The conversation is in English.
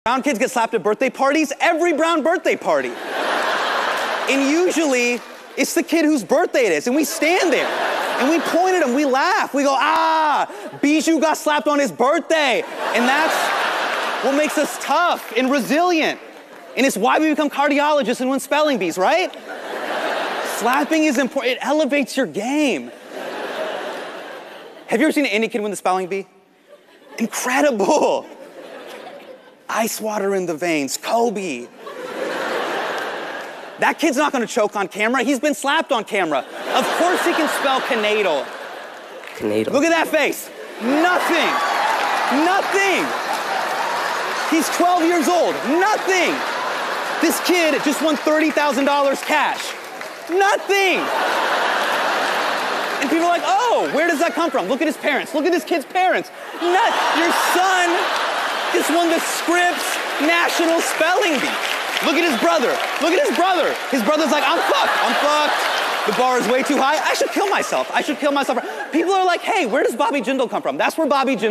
Brown kids get slapped at birthday parties, every brown birthday party. And usually, it's the kid whose birthday it is, and we stand there, and we point at him, we laugh, we go, ah, Bijou got slapped on his birthday. And that's what makes us tough and resilient. And it's why we become cardiologists and win spelling bees, right? Slapping is important, it elevates your game. Have you ever seen an Indian kid win the spelling bee? Incredible. Ice water in the veins, Kobe. That kid's not gonna choke on camera. He's been slapped on camera. Of course he can spell Canadal. Canadal. Look at that face. Nothing. Nothing. He's 12 years old. Nothing. This kid just won $30,000 cash. Nothing. And people are like, oh, where does that come from? Look at his parents. Look at this kid's parents. Your son just won the Scripps National Spelling Bee. Look at his brother. Look at his brother. His brother's like, I'm fucked. I'm fucked. The bar is way too high. I should kill myself. I should kill myself. People are like, hey, where does Bobby Jindal come from? That's where Bobby Jindal